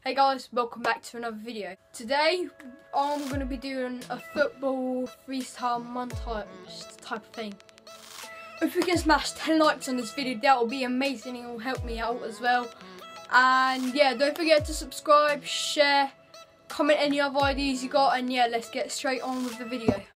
Hey guys, welcome back to another video. Today I'm going to be doing a football freestyle montage type of thing. If we can smash 10 likes on this video, that will be amazing. It will help me out as well. And yeah, don't forget to subscribe, share, comment any other ideas you got, and yeah, let's get straight on with the video.